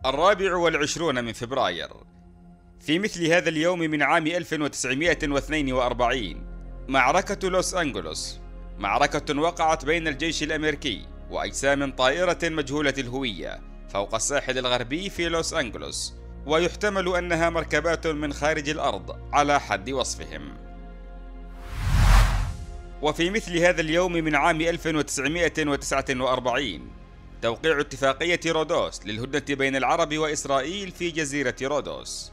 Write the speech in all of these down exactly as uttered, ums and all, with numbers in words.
الرابع والعشرون من فبراير. في مثل هذا اليوم من عام ألف وتسعمائة واثنين وأربعين، معركة لوس أنجلوس، معركة وقعت بين الجيش الأمريكي وأجسام طائرة مجهولة الهوية فوق الساحل الغربي في لوس أنجلوس، ويحتمل أنها مركبات من خارج الأرض على حد وصفهم. وفي مثل هذا اليوم من عام ألف وتسعمائة وتسعة وأربعين، توقيع اتفاقية رودوس للهدنة بين العرب وإسرائيل في جزيرة رودوس.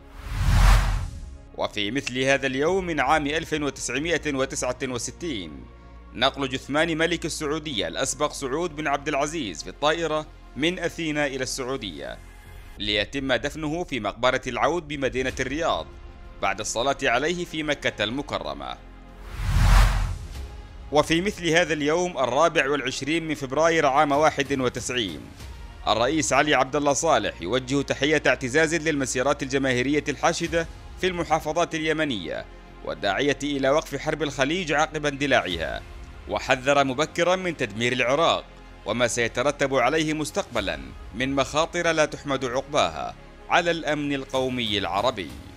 وفي مثل هذا اليوم من عام ألف وتسعمائة وتسعة وستين، نقل جثمان ملك السعودية الأسبق سعود بن عبد العزيز في الطائرة من أثينا إلى السعودية، ليتم دفنه في مقبرة العود بمدينة الرياض بعد الصلاة عليه في مكة المكرمة. وفي مثل هذا اليوم الرابع والعشرين من فبراير عام واحد وتسعين، الرئيس علي عبد الله صالح يوجه تحية اعتزاز للمسيرات الجماهيرية الحاشدة في المحافظات اليمنية، والداعية إلى وقف حرب الخليج عقب اندلاعها، وحذر مبكرا من تدمير العراق وما سيترتب عليه مستقبلا من مخاطر لا تحمد عقباها على الأمن القومي العربي.